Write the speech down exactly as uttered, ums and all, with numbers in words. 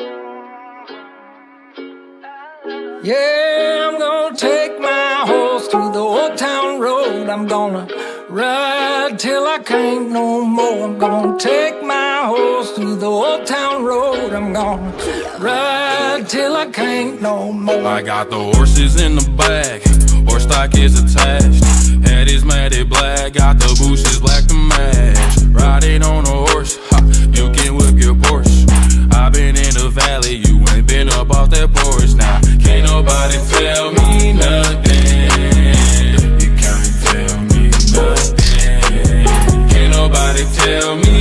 Yeah, I'm gonna take my horse through the old town road. I'm gonna ride till I can't no more. I'm gonna take my horse through the old town road. I'm gonna ride till I can't no more. I got the horses in the back, horse stock is attached. Head is matted black, got the bushes black to match. Riding on a horse, ha, you can whip your Porsche. I've been in the valley, you ain't been up off that porch. Now, can't nobody tell me nothing. You can't tell me nothing. Can't nobody tell me